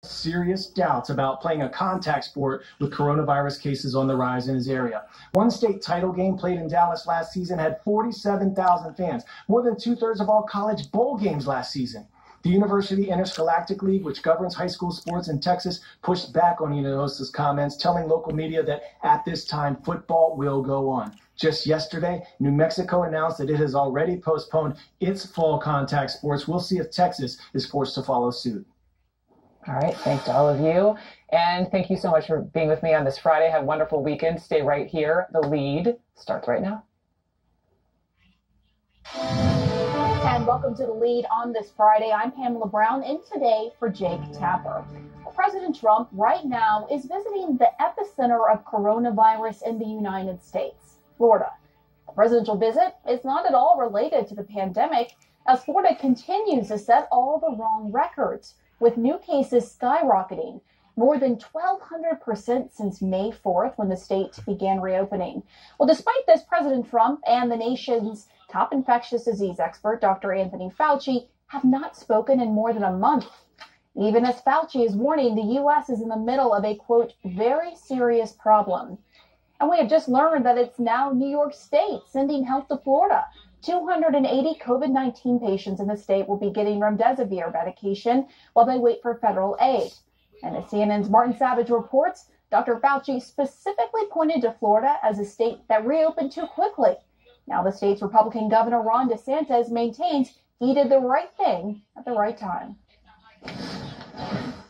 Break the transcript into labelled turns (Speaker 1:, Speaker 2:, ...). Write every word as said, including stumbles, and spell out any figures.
Speaker 1: serious doubts about playing a contact sport with coronavirus cases on the rise in his area. One state title game played in Dallas last season had forty-seven thousand fans, more than two-thirds of all college bowl games last season. The University Interscholastic League, which governs high school sports in Texas, pushed back on Hinojosa's comments, telling local media that at this time, football will go on. Just yesterday, New Mexico announced that it has already postponed its fall contact sports. We'll see if Texas is forced to follow suit.
Speaker 2: All right. Thanks to all of you. And thank you so much for being with me on this Friday. Have a wonderful weekend. Stay right here. The Lead starts right now.
Speaker 3: And welcome to The Lead on this Friday. I'm Pamela Brown, in today for Jake Tapper. President Trump right now is visiting the epicenter of coronavirus in the United States, Florida. The presidential visit is not at all related to the pandemic, as Florida continues to set all the wrong records, with new cases skyrocketing more than twelve hundred percent since May fourth, when the state began reopening. Well, despite this, President Trump and the nation's top infectious disease expert, Doctor Anthony Fauci, have not spoken in more than a month. Even as Fauci is warning, the U S is in the middle of a, quote, very serious problem. And we have just learned that it's now New York State sending help to Florida. two hundred eighty COVID nineteen patients in the state will be getting remdesivir medication while they wait for federal aid. And as C N N's Martin Savage reports, Doctor Fauci specifically pointed to Florida as a state that reopened too quickly. Now the state's Republican Governor Ron DeSantis maintains he did the right thing at the right time.